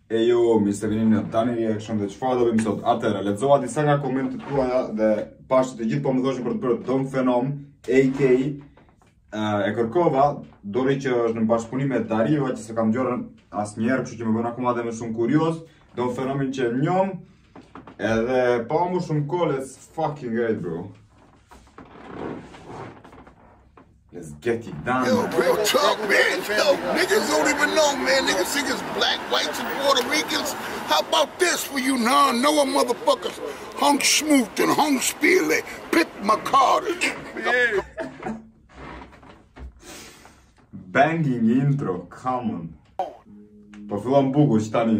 E ju, mi se vini në tani reaction dhe çfarë do bëjmë sot? Atëherë, lexova disa nga komentet tuaja dhe pashë të gjithë po më thoshin për të bërë Dom Phenom, AK e kërkova, dori që është në bashkëpunim me Dariva që se kam dëgjuar asnjëherë, kështu që më bën akoma dhe më shumë kurioz. Dom Phenomin që e njoh, edhe pa më shumë kohë, let's fucking get it, bro. Let's get it done. Yo, real talk, man. Yo, niggas don't even know, man. Niggas think it's black, whites, and Puerto Ricans. How about this for you non-Noah motherfuckers? Hung Smoot and Hung Spearley. Pick my card. Banging intro, come on. Po fillon buku që tani.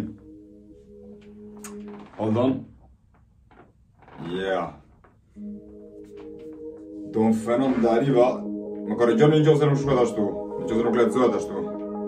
Hold on. Yeah. Dom Phenom Dariva. Më korrigjoni nëse nuk shkruhet ashtu, nëse nuk lexohet ashtu.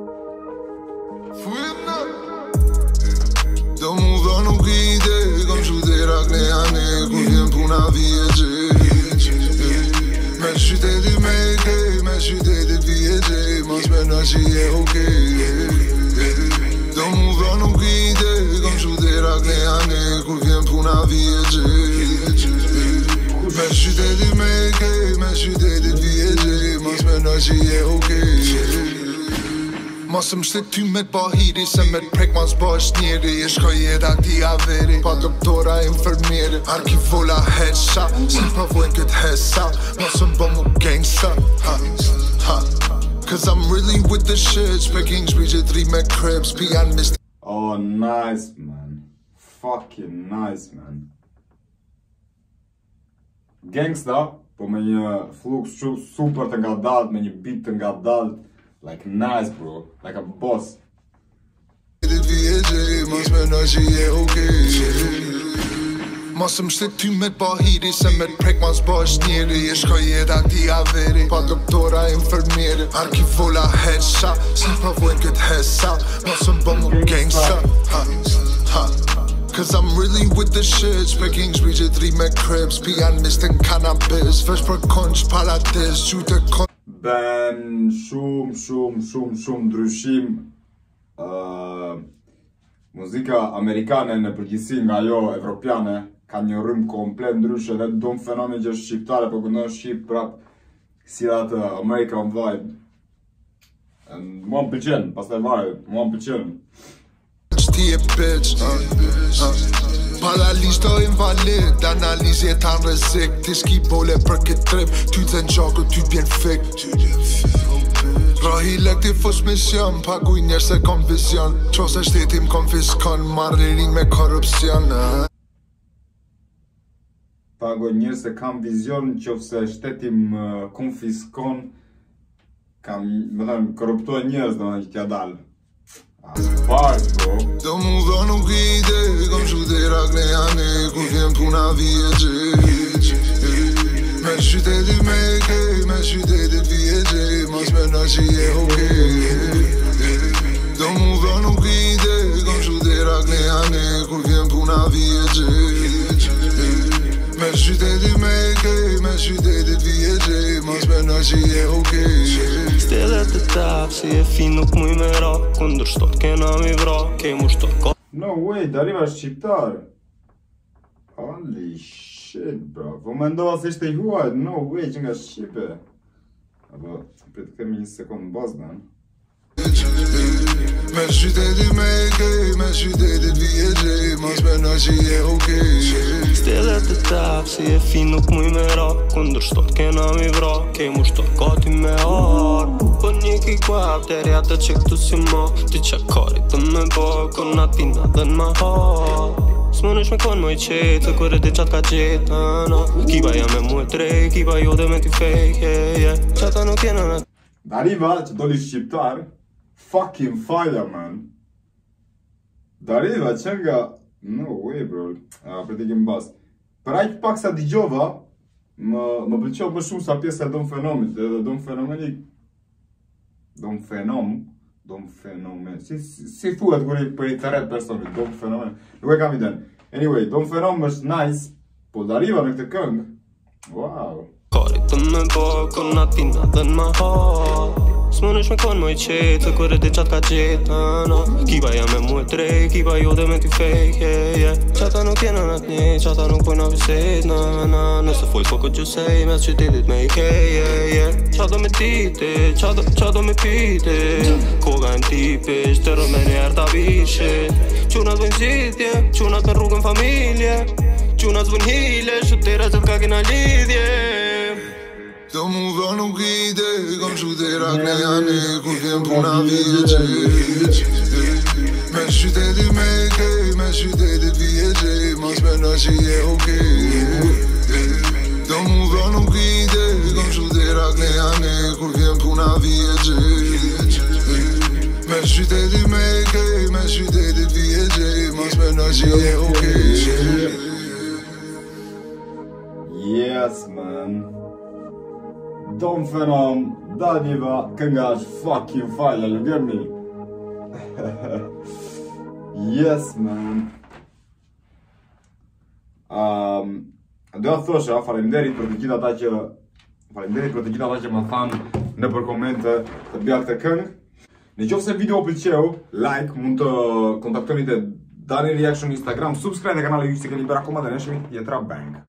Do mu dha nuk ide, kom shuterak në janë, ku vjen puna vjeqe. Me qyteti me kej, me qyteti vjeqe, mos me në që je okej. Do mu dha nuk ide, kom shuterak në janë, ku vjen puna vjeqe. Me qyteti me kej, me qyteti vjeqe, mos me në që je okej. Mos më shtet ty me t'bahiri, se me t'prek mas bash njeri. E shkoj jeta ti averi, pa doktora infermieri. Arkivola hesha, se provojnë këtë hesa. Mos më bo mu gangsta, Cause I'm really with the shit. Speaking shpijë 3 me cribs, pijan mist. Oh, nice, man. Fucking nice, man. Gangsta, po me një flux super të ngadalt, me një beat të ngadalt. Like nice, bro. Like a boss. Mos më shtet ty me t'bahiri, se me t'prek mas bash njeri. E shkoj jeta ti averi, pa doktora infermieri. Arkivola hesha, se provojnë këtë hesa. Mos më bo mu gangsta, Cause I'm really with the shit. Speaking shpijë 3 me cribs, pijan mistin cannabis. Vesh për konç paradis, gjute konç. Ben shumë ndryshim. Muzika amerikane në përgjithësi nga ajo evropiane ka një rrymë komplet ndryshe. Dhe Dom Phenomi që është shqiptare, po këndon shqip prap si atë American vibe. Mua më pëlqen, pastaj varet, mua më pëlqen. Ti e bitch, Paralisht o invalid, analizje t'an rrezik. Ti s'ki bole për këtë trip, ty të n'gjakë, ty t'bjen fik. Rahi lek ti fos mision, paguj njerë se kom vision. Qose shtetim konfiskon, marririn me korupcion. Paguj njerë se kam vizion, qose shtetim konfiskon. Kam, më thënë, korruptoj njerëz, do në që t'ja dalë. Bars, bro. Do mu dha nuk ide, kom shuterak në janë, ku vjen puna vjeqe. Me qyteti me kej, me qyteti vjeqe, mos me në që je okej. Do mu dha nuk ide, kom shuterak në janë, ku vjen puna vjeqe. Me qyteti me kej, me qyteti vjeqe, mos me në që je okej. Still at the top, si e fin nuk muj me ra. Kundër shtot kena mi vra, ke mu shtot ka. No way, Dariva është shqiptar. Holy shit, bro. Po mendova se ishte i huaj, no way, që nga Shqipe. Apo, për të kemi një sekundë bazën. Me qyteti me kej, me qyteti vjeqe, mos me në që je okej. Still at the top, si e fin nuk muj me ra. Kundër shtot kena mi vra, ke mu shtot ka ti me ar. Po një ki kuap, deri atë që këtu si ma. Ti qakarit të me bo, kon atina dhe n'ma ha. S'mënesh me kon moj qetë, kur e di qatë ka gjetë. Kiba ja me mu e trej, kiba jo dhe me ti fake, qata nuk jena në. Dariva, që doli shqiptar, fucking fire, man. Dariva, që nga... No way, bro. Për t'i kemë bas. Për ajtë pak sa digjova, më pëlqeu më shumë sa pjesë e Dom Phenomit. Edhe Dom Phenomeni... Dom Phenom... Si thuhet kur i për i të ret personit, Dom Phenom... Nuk e kam iden. Anyway, Dom Phenom është nice, po Dariva në këtë këngë... Wow. Karit të me bo, kon atina dhe n'ma ha. S'mënesh me kon më i qetë, kur e di qatë ka gjithë, Kiba jam me mu e drejt, kiba jo dhe me ty fake, Qata nuk jena në të një, qata nuk pojna visit, Nëse full po këtë gjusej, mes qytetit me i kej, Qa do me titi, qa do me piti, Koga em tipish, të rëmë me njerë ta vishit, Qunat vëjnë zitje, qunat me rrugën familje, Qunat zvën hile, shutera që t'ka kina lidhje. Do mu vë nuk ide, kom shutera kne janë, kur vjen puna vjeqe. Me qytetit me kej, me qytetit vjeqe, mos me në që je okej. Do mu vë nuk ide, kom shutera kne janë, kur vjen puna vjeqe. Me qytetit me kej, me qytetit vjeqe, mos me në që je okej. Yes, man. Dom Phenom, Daniva, kënga është fucking fajla, lëgërni. Yes, man. Do të thosha, faleminderit për të gjithë ata që më thanë në për komente të bja këtë këngë. Në qoftë se video pëlqeu, like, mund të kontaktoni te Dani Reaction Instagram, subscribe në kanalin yç se keni bërë akoma dhe neshmi jetra bang.